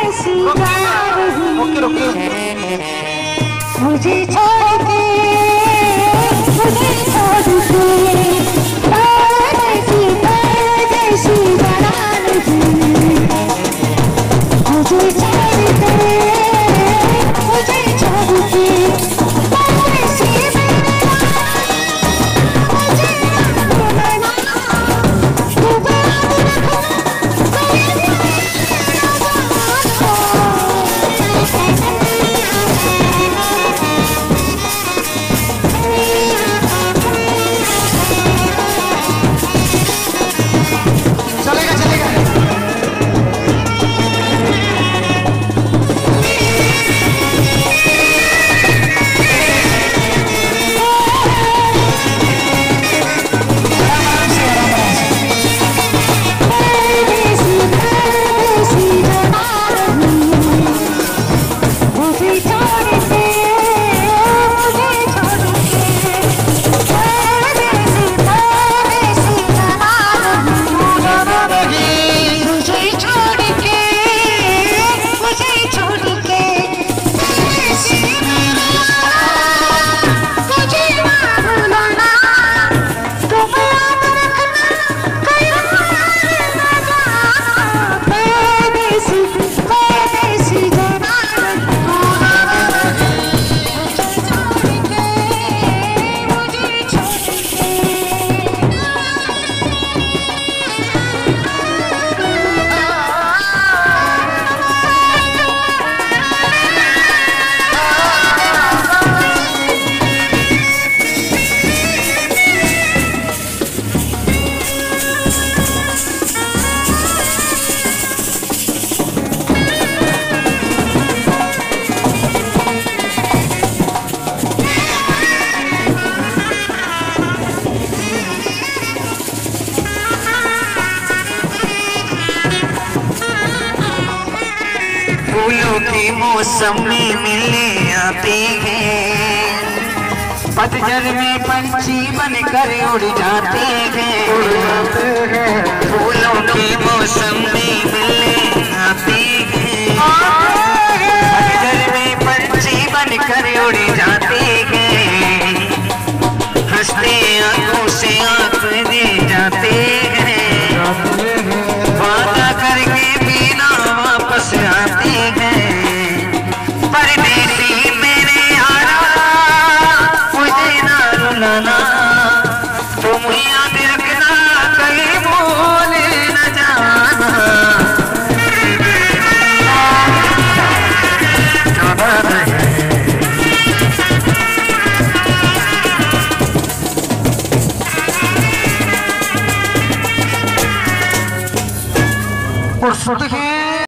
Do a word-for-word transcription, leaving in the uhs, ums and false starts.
Okay okay मुझे छोड़ के मुझे छोड़ के परदेसी परदेसी बना नहीं मुझे छोड़ के मुझे छोड़ के परदेसी मुझे बनाना तू बात चलेगा चलेगा फूलों के मौसम में मिलने आते हैं, पतझड़ में पंछी बनकर उड़ जाते हैं। फूलों के मौसम में मिलने आते हैं, पतझड़ में पंछी बनकर उड़ जाते हैं। हंसते आंखों से आंख दे जाते हैं, वादा करके बिना वापस आते हैं। परदेसी मेरे यारा मुझे ना रुलाना, तुम याद रखना कहीं भूल न जाना। प्रस्तुत है